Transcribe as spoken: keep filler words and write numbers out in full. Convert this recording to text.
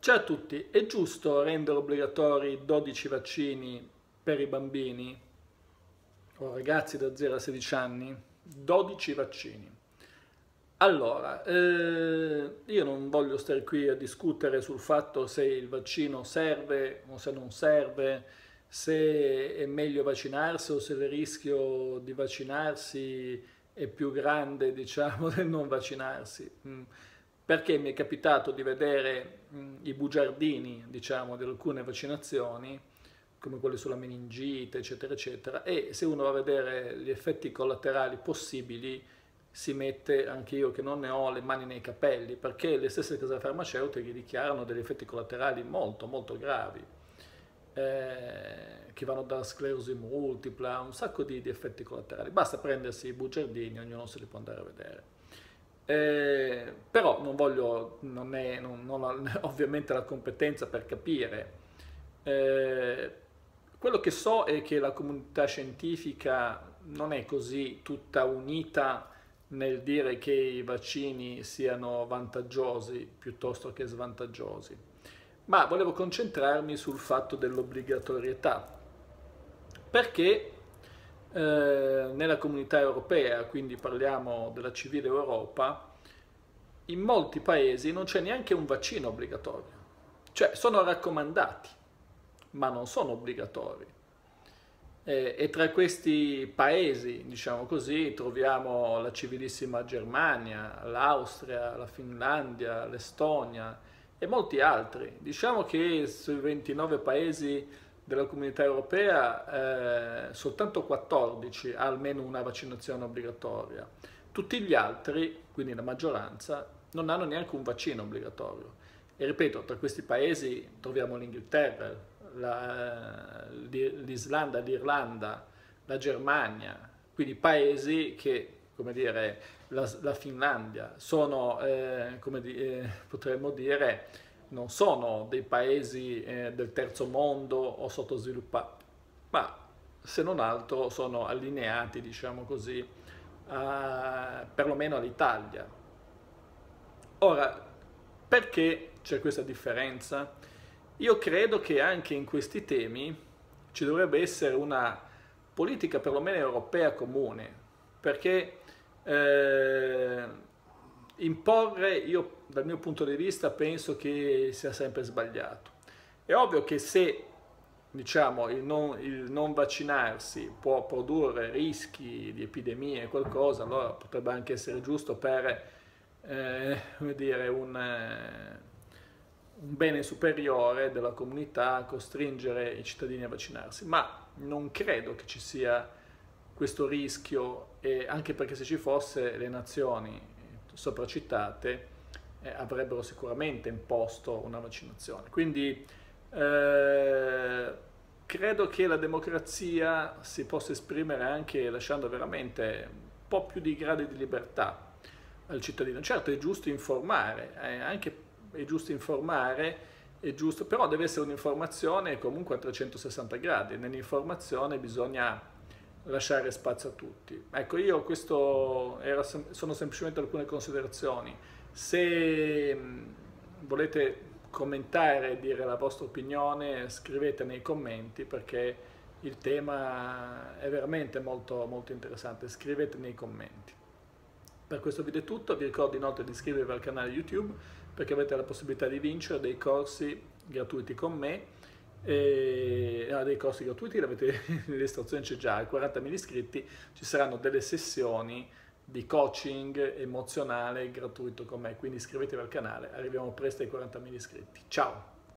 Ciao a tutti, è giusto rendere obbligatori dodici vaccini per i bambini o ragazzi da zero a sedici anni? dodici vaccini. Allora, eh, io non voglio stare qui a discutere sul fatto se il vaccino serve o se non serve, se è meglio vaccinarsi o se il rischio di vaccinarsi è più grande, diciamo, del non vaccinarsi. Mm. Perché mi è capitato di vedere mh, i bugiardini, diciamo, di alcune vaccinazioni, come quelle sulla meningite, eccetera, eccetera, e se uno va a vedere gli effetti collaterali possibili, si mette, anche io che non ne ho, le mani nei capelli, perché le stesse case farmaceutiche dichiarano degli effetti collaterali molto, molto gravi, eh, che vanno dalla sclerosi multipla, un sacco di, di effetti collaterali. Basta prendersi i bugiardini, ognuno se li può andare a vedere. Eh, però non voglio, non è, non, non ho ovviamente la competenza per capire. Eh, quello che so è che la comunità scientifica non è così tutta unita nel dire che i vaccini siano vantaggiosi piuttosto che svantaggiosi, ma volevo concentrarmi sul fatto dell'obbligatorietà, perché eh, nella comunità europea, quindi parliamo della civile Europa, in molti paesi non c'è neanche un vaccino obbligatorio, cioè sono raccomandati, ma non sono obbligatori. E, e tra questi paesi, diciamo così, troviamo la civilissima Germania, l'Austria, la Finlandia, l'Estonia e molti altri. Diciamo che sui ventinove paesi della comunità europea eh, soltanto quattordici ha almeno una vaccinazione obbligatoria. Tutti gli altri, quindi la maggioranza, non hanno neanche un vaccino obbligatorio. E ripeto, tra questi paesi troviamo l'Inghilterra, l'Islanda, l'Irlanda, la Germania, quindi paesi che, come dire, la, la Finlandia, sono, eh, come di, eh, potremmo dire, non sono dei paesi eh, del terzo mondo o sottosviluppati, ma se non altro sono allineati, diciamo così, a, perlomeno all'Italia. Ora, perché c'è questa differenza? Io credo che anche in questi temi ci dovrebbe essere una politica perlomeno europea comune, perché eh, imporre, io dal mio punto di vista penso che sia sempre sbagliato. È ovvio che se diciamo, il non, il non vaccinarsi può produrre rischi di epidemie e qualcosa, allora potrebbe anche essere giusto per eh, come dire, un, eh, un bene superiore della comunità costringere i cittadini a vaccinarsi, ma non credo che ci sia questo rischio, e anche perché se ci fosse le nazioni sopracitate eh, avrebbero sicuramente imposto una vaccinazione. Quindi eh, credo che la democrazia si possa esprimere anche lasciando veramente un po' più di gradi di libertà al cittadino. Certo è giusto informare, eh, anche è giusto informare, è giusto, però deve essere un'informazione comunque a trecentosessanta gradi, nell'informazione bisogna lasciare spazio a tutti. Ecco, io questo era, sono semplicemente alcune considerazioni. Se volete commentare, dire la vostra opinione, scrivete nei commenti, perché il tema è veramente molto, molto interessante. Scrivete nei commenti. Per questo video è tutto, vi ricordo inoltre di iscrivervi al canale YouTube, perché avete la possibilità di vincere dei corsi gratuiti con me. E, no, dei corsi gratuiti, l'avete l'illustrazione c'è già, ai quarantamila iscritti ci saranno delle sessioni di coaching emozionale gratuito con me, quindi iscrivetevi al canale, arriviamo presto ai quarantamila iscritti. Ciao!